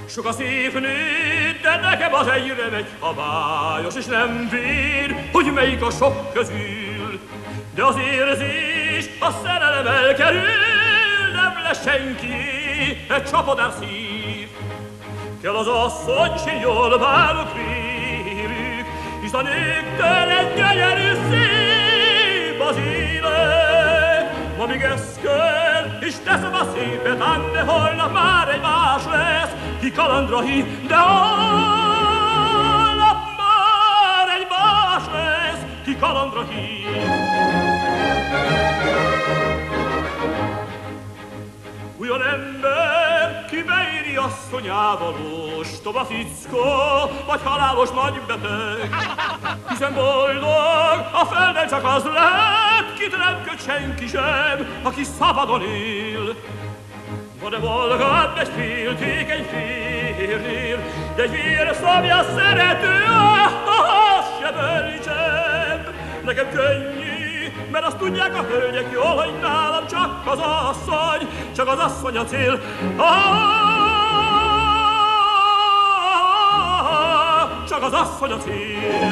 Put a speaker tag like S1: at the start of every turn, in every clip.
S1: Sok a szép nő, de nekem az egyre megy, ha bájos és nem vér, hogy melyik a sok közül. De az érzés, a szerelem elkerül, nem lesz senki, egy csapadár szív. Kell az asszony, s jól válok vérük, hisz a nőktől egy gyönyörű szép az élet. Ma még ez kell, és teszem a szépet, ám de holnap már egy más lesz, ki kalandra hív, de holnap már egy más lesz, ki kalandra hív. Olyan ember, ki beéri asszonyával, ostoba fickó, vagy halálos nagy beteg. Hiszen boldog a földön csak az lehet, kit nem köt senki sem, aki szabadon él. Ma de boldog egy féltékeny férnél, de egy vérszomjas szerető, az se bölcsebb. Nekem könnyű, mert azt tudják a hölgyek jól, hogy nálam csak az asszony a cél. Csak az asszony a cél.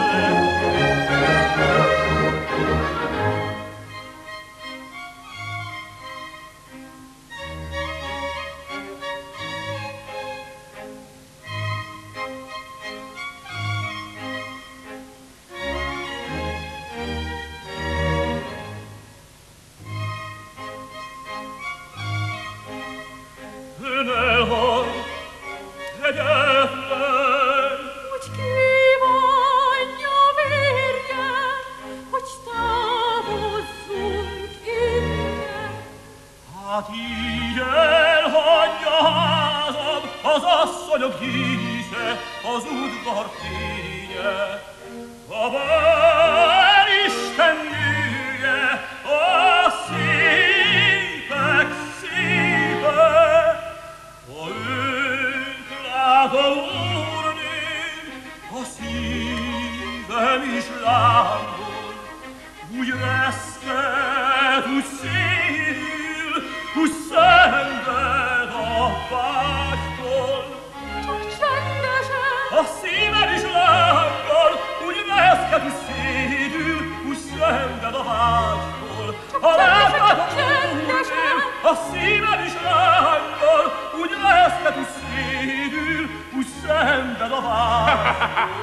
S1: Hát így elhagyja házam, az asszonyok dísze, az udvar fénye. A bár Isten nője, a szépek szépe. Ha őt látom, úrném, a szívem is lángol, úgy reszket, úgy szédül, úgy szenved a vágytól.
S2: Csak csendesen!
S1: A szívem is lángol, úgy reszket, úgy szédül, úgy szenved a vágytól. Ha láthatom, úrném, a szívem is lángol, úgy reszket, úgy szédül, úgy szenved a vágytól.